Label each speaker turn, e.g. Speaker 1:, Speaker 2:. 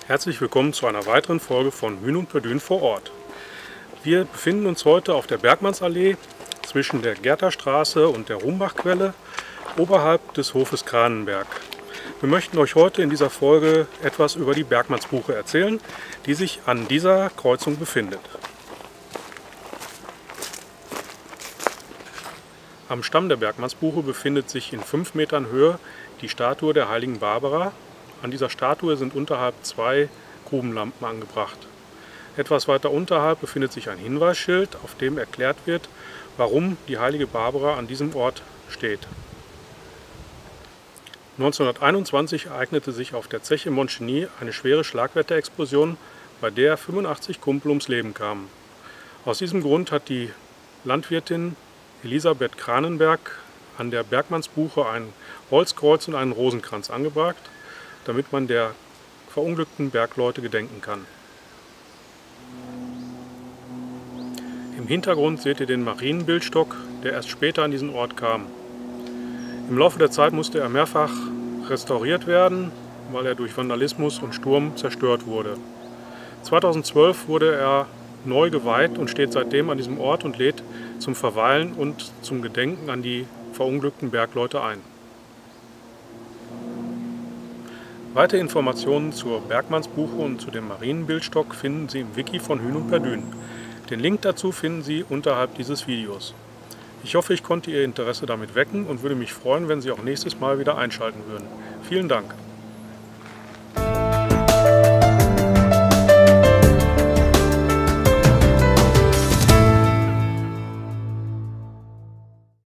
Speaker 1: Herzlich willkommen zu einer weiteren Folge von Hühn und Perdün vor Ort. Wir befinden uns heute auf der Bergmannsallee zwischen der Gerthastraße und der Rumbachquelle oberhalb des Hofes Kranenberg. Wir möchten euch heute in dieser Folge etwas über die Bergmannsbuche erzählen, die sich an dieser Kreuzung befindet. Am Stamm der Bergmannsbuche befindet sich in 5 Metern Höhe die Statue der heiligen Barbara. An dieser Statue sind unterhalb 2 Grubenlampen angebracht. Etwas weiter unterhalb befindet sich ein Hinweisschild, auf dem erklärt wird, warum die heilige Barbara an diesem Ort steht. 1921 ereignete sich auf der Zeche Montcheny eine schwere Schlagwetterexplosion, bei der 85 Kumpel ums Leben kamen. Aus diesem Grund hat die Landwirtin Elisabeth Kranenberg an der Bergmannsbuche ein Holzkreuz und einen Rosenkranz angebracht, damit man der verunglückten Bergleute gedenken kann. Im Hintergrund seht ihr den Marienbildstock, der erst später an diesen Ort kam. Im Laufe der Zeit musste er mehrfach restauriert werden, weil er durch Vandalismus und Sturm zerstört wurde. 2012 wurde er neu geweiht und steht seitdem an diesem Ort und lädt zum Verweilen und zum Gedenken an die verunglückten Bergleute ein. Weitere Informationen zur Bergmannsbuche und zu dem Marienbildstock finden Sie im Wiki von Hühn und Perdün. Den Link dazu finden Sie unterhalb dieses Videos. Ich hoffe, ich konnte Ihr Interesse damit wecken und würde mich freuen, wenn Sie auch nächstes Mal wieder einschalten würden. Vielen Dank!